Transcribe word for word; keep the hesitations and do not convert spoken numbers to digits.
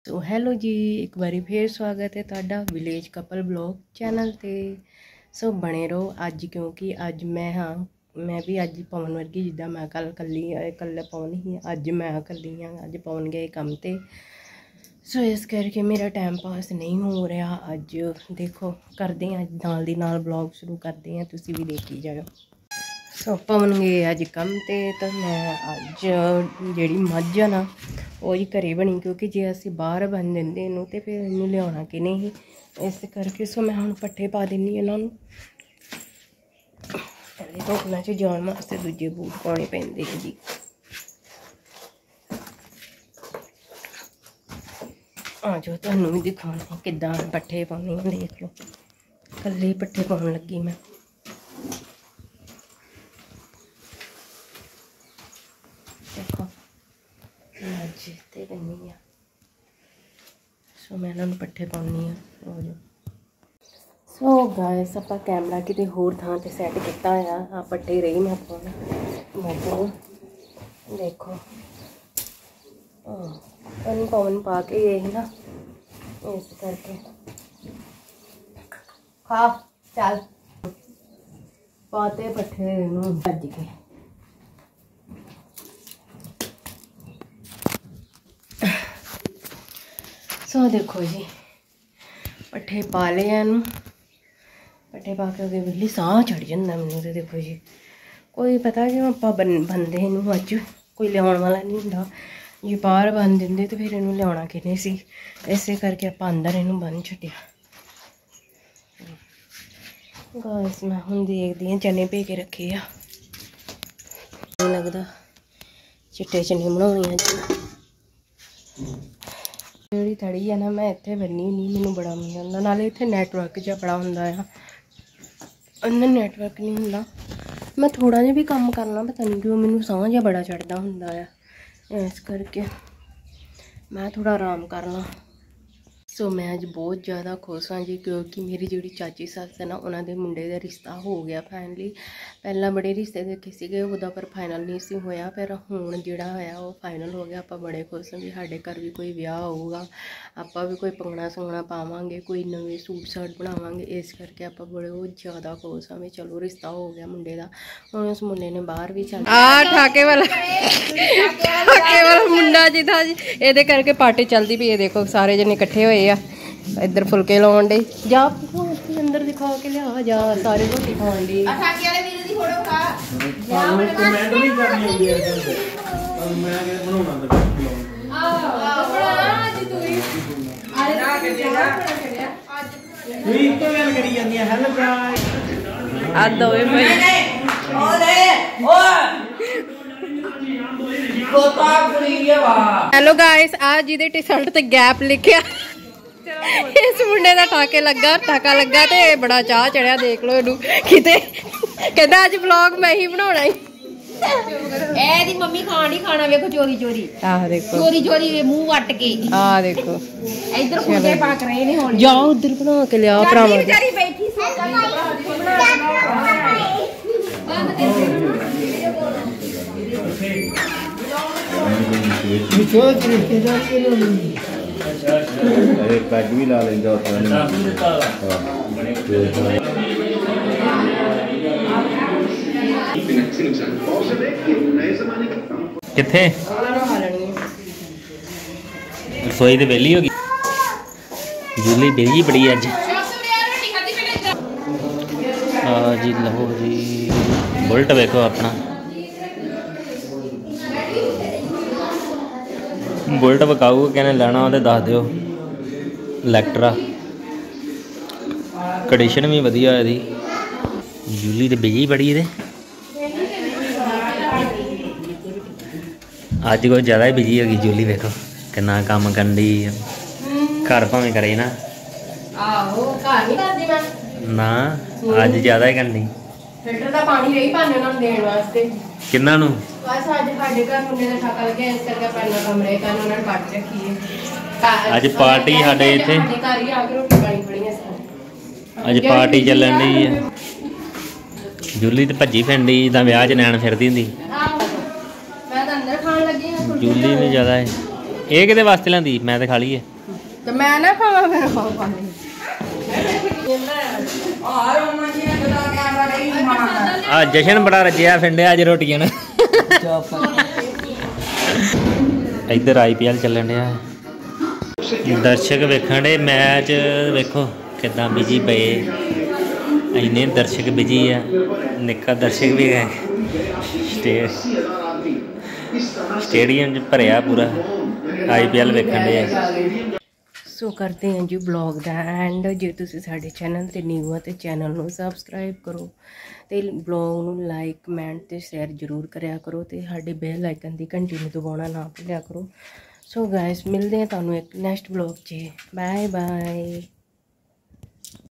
सो hello जी, एक बारी फिर स्वागत है तुहाडा विलेज कपल ब्लॉग चैनल ते। सो बने रहो अज, क्योंकि अज मैं हाँ मैं भी अज पवन वर्गी जिदा मैं कल कली कल पवन ही अज मैं कली हाँ, अज पवन गए कम ते। सो इस करके मेरा टाइम पास नहीं हो रहा। अज देखो करते हैं अज नाल दी नाल ब्लॉग शुरू करते हैं, तुसी भी देखी जाओ। सो पवन गए अज कम ते तो मैं अज जी मझ आ ना वो ही घरे बनी, क्योंकि जे असीं बाहर बन देंगे इनू तो फिर इनू लिया कि नहीं, इस करके। सो मैं हुण पट्ठे पा दिनी इन्हों। पहले धुपना च जाने वास्ते दूजे बूट पाने पैंदे जी। आ जाओ तुहानूं भी दिखाने किद्दां पट्ठे पाने, देख लो कल्ले पट्ठे पाउण लगी मैं। देखो मझ ते बनी आ। सो मैं इन्होंने पट्ठे पानी आ। हो जाओ। सो गाइस आपां कैमरा किते होर थां ते सैट किता आ, आ पट्ठे रही मैं पाउण मझ। देखो पवन पवन पा के गए ही ना, इस करके खा चल पाते पट्ठे भज के। सो देखो जी पट्ठे पा लिया, पट्ठे पा के अगे बिल्ली साह चढ़ जाता मैनू। तो देखो जी कोई पता कि आप बन बंदे इनू अज कोई लिया वाला नहीं होंदा, जे बाहर बन देंगे तो फिर इनू लिया किने सी, इस करके आप अंदर इनू बन छड्डिया। गाइस मैं हुण देखदी हां चने भे के रखे आ, लगदा चिट्टे चने बनाउणे अज। जी थड़ी है ना मैं इत्थे बनी नहीं, मैनू बड़ा मजा आंदा, नाले इत्थे नैटवर्क जा बड़ा हुंदा आ, अन्ना नैटवर्क नहीं हुंदा। मैं थोड़ा जिहा भी काम करना पता नहीं क्यों मैनू साह जा बड़ा चढ़दा हुंदा आ, इस करके मैं थोड़ा आराम कर ला। सो मैं अज बहुत ज़्यादा खुश हाँ जी, क्योंकि मेरी जी चाची सस है ना उन्होंने मुंडे का रिश्ता हो गया फाइनली। पहला बड़े रिश्ते देखे थे उदा पर फाइनल नहीं सी होया, पर हुण जिहड़ा होया वो फाइनल हो गया। आप बड़े खुश हाँ जी, साडे घर भी कोई विआह होगा, आप भी कोई पंगड़ा संगड़ा पावांगे, कोई नवे सूट साट बनावांगे, इस करके आप बड़े ज़्यादा खुश हाँ भी चलो रिश्ता हो गया मुंडे का। हुण उस मुंडे ने बाहर भी चल आ ठाके वाला ठाके वाला मुंडा जी था जी, ये करके पार्टी चलती पई है। देखो सारे जने इकट्ठे होए आ, इधर फुलके लाउण डे, जा अंदर दिखा के लिया जा, सारे रोटी खाण डे। हेलो गाइस, आज जिहदे टी शर्ट ते गैप लिखिया इस मुंडे का टाके लगा टाका लगा ते बड़ा चाह चढ़िया। देख लो इनू किते कहता अज ब्लॉग मैं ही बनाना ही। एदी मम्मी खान ही खाना देखो चोरी चोरी। आह देखो चोरी चोरी मुंह वट के। आ देखो इधर फुलके पाक रहे ने हुण, जाओ उधर बना के लिया भरावा। बेचारी बैठी पैग भी ला लेंगे किथे रसोई तो वेली होगी, जूली बेली बड़ी अज। हाँ जी लो जी बुलट वेखो अपना, बुलट विकाऊ कहने लेना तो दस दिओ। इलैक्ट्रा कंडीशन भी वधिया है, जूली तो बिजी बड़ी है अज, कुछ ज़्यादा ही बिजी होगी जूली। देखो कितना काम करनी, घर भावें करे ना ना अज ज़्यादा ही करनी। फिल्टर का पानी रही पाने उन्होंने देने वास्ते किन्ना नू बस अज साडे घर मुंडे दा ठाका लगे, इस करके पहला कमरे का उन्होंने पट रखी है। अज पार्टी साडे इत्थे घर ही आके रोटी पानी बड़ी अज पार्टी चलन दी है। जूली तो भज्जी फिरदी जिदा विआह च नैन फिरदी हुंदी। जूली ने ज़्यादा है। ये किहदे वास्ते लैंदी? मैं तो खा ली है। ਤੇ ਮੈਂ ਨਾ ਖਾਵਾਂ ਫਿਰ ਉਹ ਪਾਣੀ ਆ ਜਸ਼ਨ ਬੜਾ ਰਜਿਆ ਫਿੰਡਿਆ ਅੱਜ ਰੋਟੀਆਂ ਨਾਲ ਇੱਧਰ ਆਈ ਪੀ ਐਲ ਚੱਲਣ ਡਿਆ ਦਰਸ਼ਕ ਵੇਖਣ ਦੇ ਮੈਚ ਵੇਖੋ ਕਿੱਦਾਂ ਬਿਜੀ ਪਏ ਇੰਨੇ ਦਰਸ਼ਕ ਬਿਜੀ ਆ ਨਿੱਕਾ ਦਰਸ਼ਕ ਵੀ ਹੈ ਸਟੇ ਸਟੇਡੀਅਮ 'ਚ ਭਰਿਆ ਪੂਰਾ ਆਈ ਪੀ ਐਲ ਵੇਖਣ ਦੇ ਸੋ ਕਰਦੇ ਹਾਂ ਜੀ ਬਲੌਗ ਦਾ ਐਂਡ ਜੇ ਤੁਸੀਂ ਸਾਡੇ ਚੈਨਲ ਤੇ ਨਿਊ ਆ ਤੇ ਚੈਨਲ ਨੂੰ ਸਬਸਕ੍ਰਾਈਬ ਕਰੋ ਤੇ ਬਲੌਗ ਨੂੰ ਲਾਈਕ ਕਮੈਂਟ ਤੇ ਸ਼ੇਅਰ ਜ਼ਰੂਰ ਕਰਿਆ ਕਰੋ ਤੇ ਸਾਡੇ ਬੈਲ ਆਈਕਨ ਦੀ ਘੰਟੀ ਨੂੰ ਦਬਾਉਣਾ ਨਾ ਭੁੱਲਿਆ ਕਰੋ ਸੋ ਗਾਇਸ ਮਿਲਦੇ ਹਾਂ ਤੁਹਾਨੂੰ ਇੱਕ ਨੈਕਸਟ ਬਲੌਗ 'ਚ ਬਾਏ ਬਾਏ।